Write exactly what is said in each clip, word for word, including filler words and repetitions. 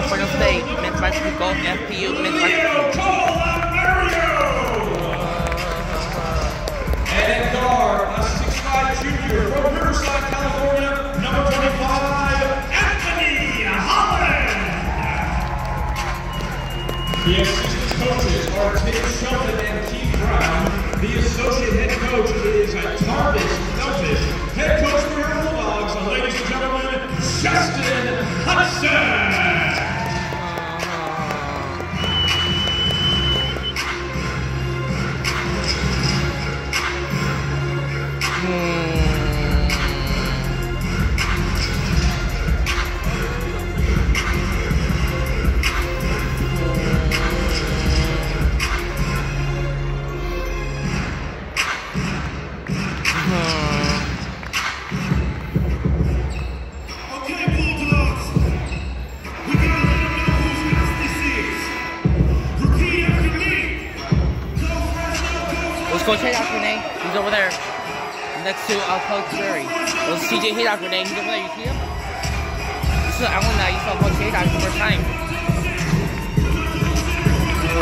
Fresno State, men's basketball, F P U, men's basketball. And guard, a six five junior from Riverside, California, number twenty-five, Anthony Holland. The assistant coaches are Tim Shelton and Keith Brown. The associate head coach is Tarvis Selfish. Head coach for your Bulldogs, ladies and gentlemen, Justin Hutson. Coach Haydock Renee, he's over there. Next to uh, Coach Jerry. Well, C J Haydock Renee, he's over there. You see him? You saw, I wonder now, you saw Coach Haydock for the first time. Uh,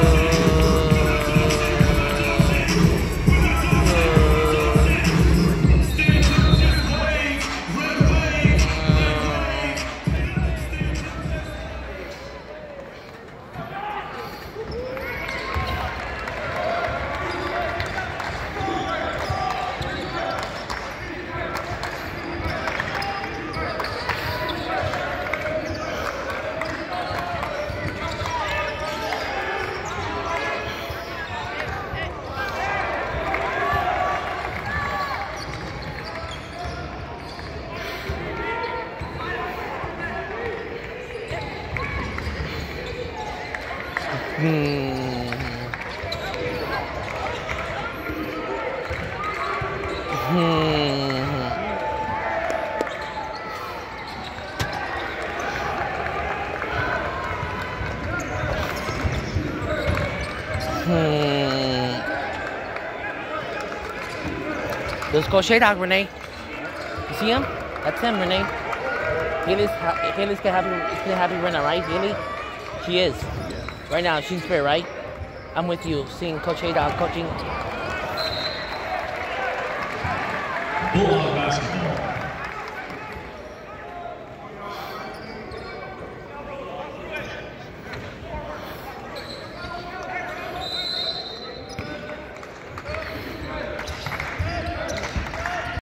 Hmm. Hmm. Hmm. Let's go Haydock, Renee. You see him? That's him, Renee. Haley's, Haley's gonna happy, gonna happy right now, right, Haley? She is. Right now, she's fair, right? I'm with you, seeing Coach Haydock coaching. Bulldog basketball.